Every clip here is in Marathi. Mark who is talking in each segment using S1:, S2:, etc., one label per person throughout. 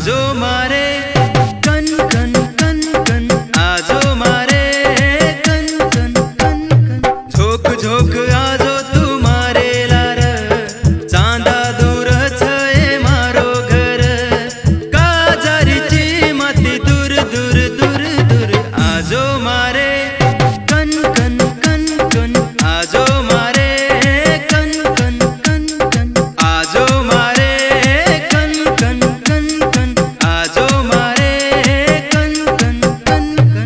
S1: आजो मारे कन कन कन कन, आजो मारे कन कन कन कन, झोक झोक आजो तू मारे लार, चांदा दूर छे मारो घर, काजारीची माती दूर दूर दूर दूर, आजो मारे कन कन कन कन, आजो मारे कन कन कन कन, आजो मारे कन कन कन कन, आजो मारे कन कन कन कन।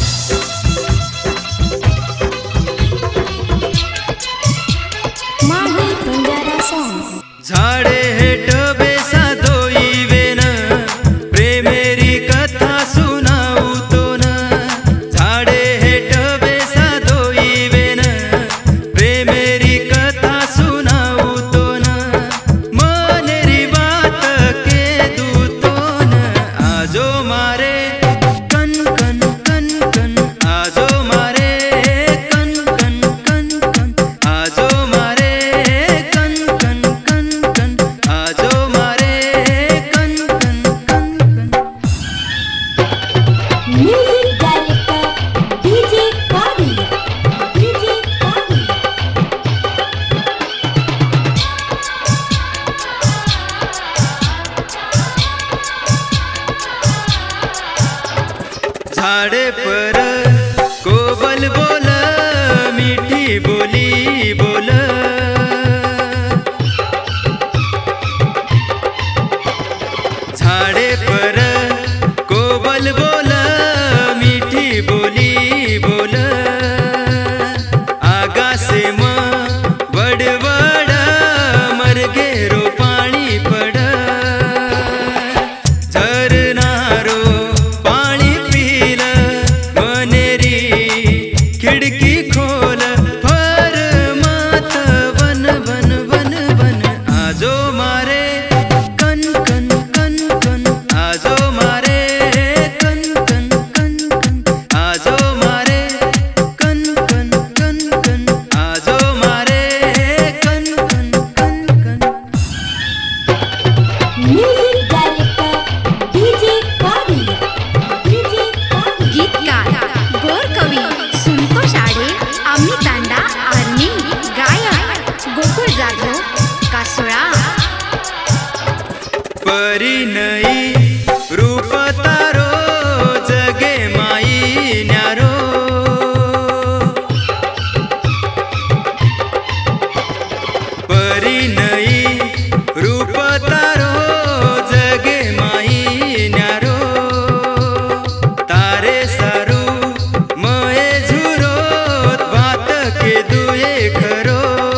S2: माही बंजारा सॉन्ग।
S1: झाडे हेठ बेसा दोई वेन, प्रेमेरी कथा सुनाऊ तो न, झाडे हेठ बेसा दोई वेन, प्रेमेरी कथा सुनाऊ तो न, मनेरी बात के दूतो न, आजो मारे कन कन कन कन, आजो मारे कन कन कन कन, आजो मारे कन कन कन कन, आजो मारे कन कन कन कन।
S2: Music director DJ Kabil, DJ Kabil.
S1: झाड़े पर कोबल बोल, मीठी बोली बोल, झाड़े पर कोबल बोल, मीठी बोली बोल, आगा से वड़वड़ मरगे रो पानी पड़, झरनारो पानी पील, मनेरी खिड़की खोल, फर मात वन वन वन वन, आजो मारे कन कन कन कन, आजो मारे कन कन कन कन, आजो मारे कन कन कन कन, आजो मारे कन कन कन कन।
S2: Music director DJ Kabil, DJ Kabil.
S3: गीतकार गोरकवी संतोष आडे, आम्ही तांडा आणि गायक गोकुळ जाधव कासोळा।
S1: परिणयी रूप तारो जगे माई न्यारो, परिणयी रूप तारो जगे माई न्यारो, तारे सारू मये झुरो बात के दुए खरो,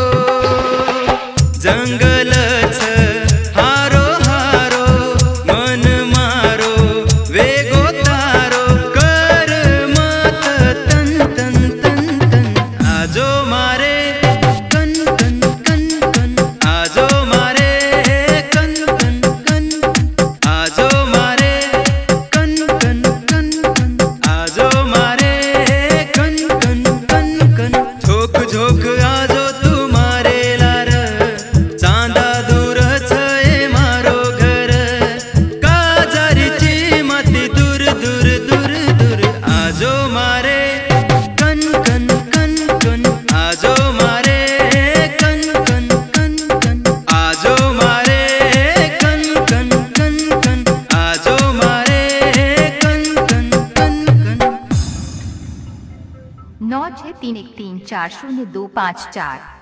S1: जंगल हारो हारो मन मारो वेगो तारो, कर मत तन तन तन तन, आजो मारे कन कन कन कन, आजो मारे कन कन कन, आजो मारे कन कन कन कन, आजो मारे कन कन कन कन, झोक झोक आजो तू मारे लार, चांदा दूर छे मारो घर, काजारीची माती दूर दूर दूर दूर, आजो मारे कन कन कन कन, आजो मारे कन कन कन कन, आजो मारे कन कन कन कन, आजो मारे कन कन कन कन।
S3: 963134025 4।